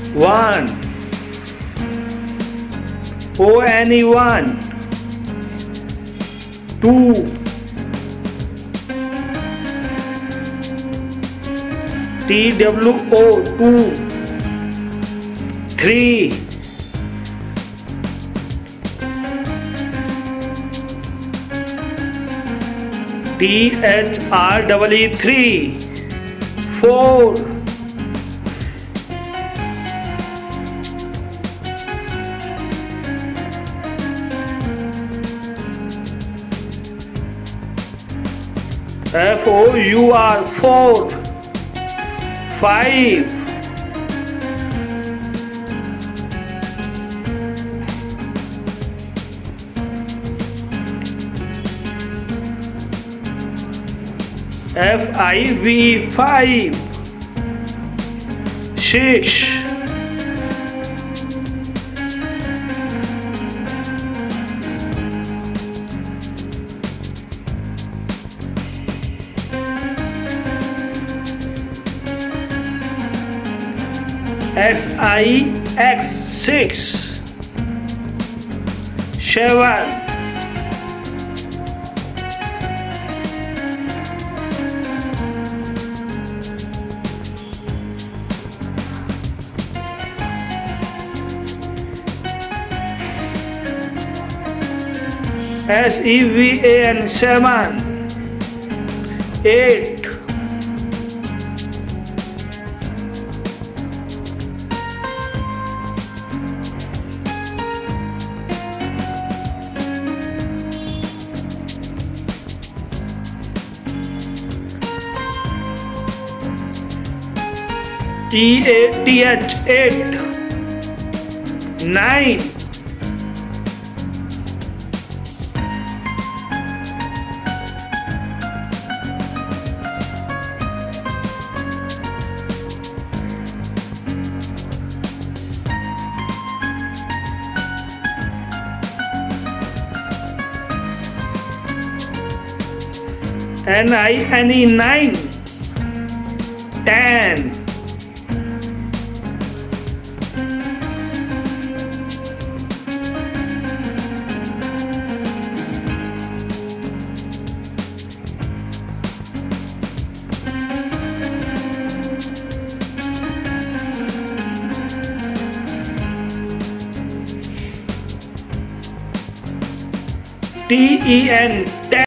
1, ONE 1, 2, TWO 2, 3, THREE 3, 4, FOUR 4, 5, FIV 5, 6, SIX 6, 7, SEVAN 7, 8, TATH 8, 9, NINE 9, 10, TEN